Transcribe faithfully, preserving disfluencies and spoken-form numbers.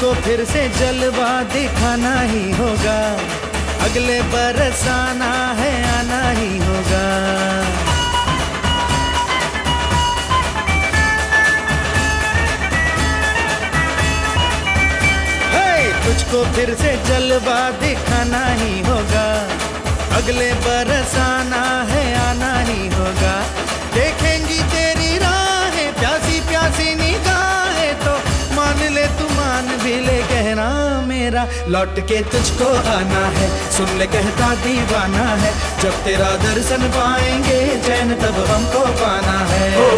तुझको फिर से जलवा दिखाना ही होगा, अगले बरस आना है, आना ही होगा। तुझको फिर से जलवा दिखाना ही होगा, अगले बरस आना है, आना ही होगा। देखेंगी तेरी राहें प्यासी प्यासी निगाहें, तो मान ले तू मान भी ले कहना मेरा, लौट के तुझको आना है, सुन ले कहता दीवाना है। जब तेरा दर्शन पाएंगे चैन तब हमको पाना है।